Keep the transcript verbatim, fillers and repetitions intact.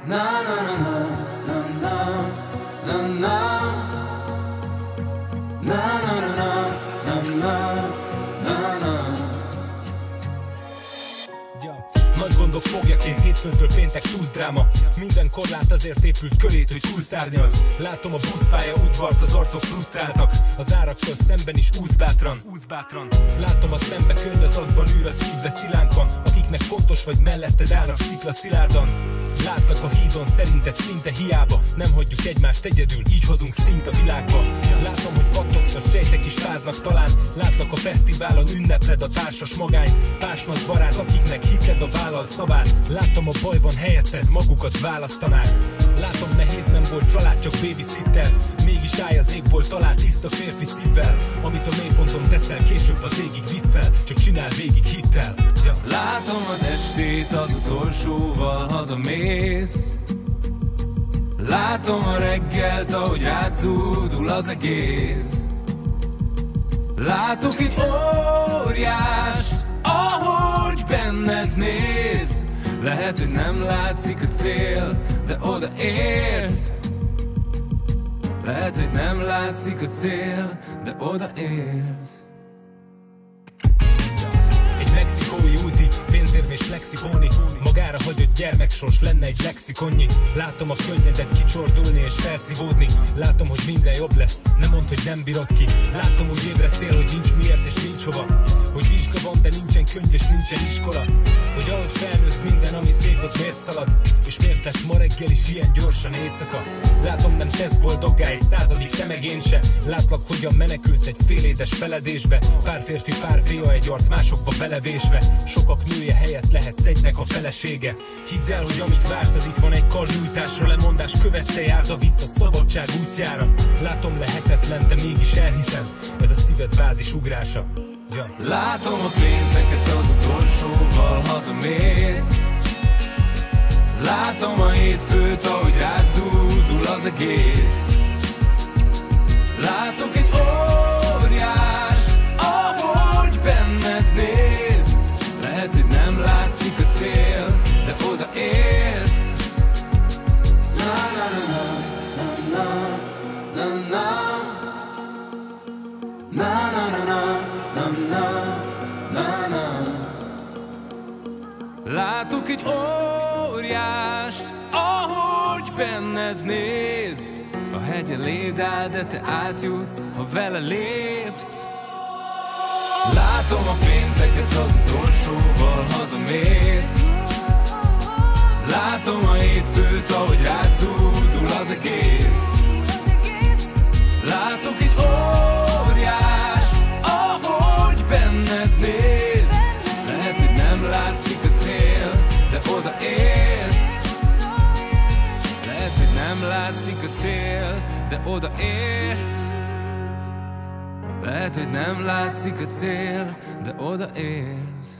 na na na na na na na na na na na na na. Nagy gondok fogjaként hétfőntől péntek túszdráma. Minden korlát azért épült körét, hogy túlszárnyal. Látom a buszpálya udvart, az arcok frusztráltak. Az árakkal szemben is úsz bátran, úsz bátran. Látom a szembe környezatban űr, a szívbe szilánk van. Akiknek fontos vagy melletted állnak szikla szilárdan. Látlak a hídon, szerinted szinte hiába. Nem hagyjuk egymást egyedül, így hozunk szint a világba. Látom, hogy kacogsz, a sejtek is fáznak talán. Látlak a fesztiválon, ünnepled a társas magány. Pásnak barát, akiknek hited a vállalt szavát. Látom a bajban helyetted, magukat választanák. Látom, nehéz nem volt család, csak babysitter. Mégis állj az égból, talál tiszta férfi szívvel. Amit a mélyponton teszel, később az égig visz fel. Csak csinál végig hittel, ja. Látom az estét, az utolsóval hazamész. Látom a reggelt, ahogy rátszúdul az egész. Látok egy óriást, ahogy benned néz. Lehet, hogy nem látszik a cél, de odaérsz. Lehet, hogy nem látszik a cél, de odaérsz. Egy mexikói úti, pénzérmés lexikóni. Magára hagyott gyermeksors lenne egy lexikonnyi. Látom a könnyedet kicsordulni és felszívódni. Látom, hogy minden jobb lesz, nem mondd, hogy nem bírod ki. Látom, úgy ébredtél, hogy nincs miért és nincs hova. Hogy vizsga van, de nincsen könyv és nincsen iskola. Hogy ahogy felnősz, minden, ami szép, az miért szalad. És miért lett ma reggel is ilyen gyorsan éjszaka. Látom, nem tesz boldoggá egy századik, te meg én se. Látlak, hogyan menekülsz egy félédes feledésbe. Pár férfi, pár fia, egy arc másokba belevésve. Sokak nője helyett lehetsz egynek a felesége. Hidd el, hogy amit vársz, az itt van egy karnyújtásra. Lemondás kövesse, járda vissza szabadság útjára. Látom, lehetetlen, de mégis elhiszem. Ez a szíved bázis ugrása, ja. Látom a pénteket, az utolsóval hazamész. Látom a hétfőt, ahogy rád zúdul az egész. Látok egy óriást, ahogy benned néz. Lehet, hogy nem látszik a cél, de odaérsz. Na na na na na na na na na na na na na. Látok egy óriást, ahogy benned néz. A hegy eléd áll, de te átjutsz, ha vele lépsz. Látom a pénteket, az utolsóval hazamész. Látom a hétfőt, ahogy rád zúdul az egész. Látok egy óriást, ahogy benned néz. Lehet, hogy nem látszik a cél, de odaérsz. Lehet, hogy nem látszik a cél, de odaérsz. Lehet, hogy nem látszik a cél, de odaérsz.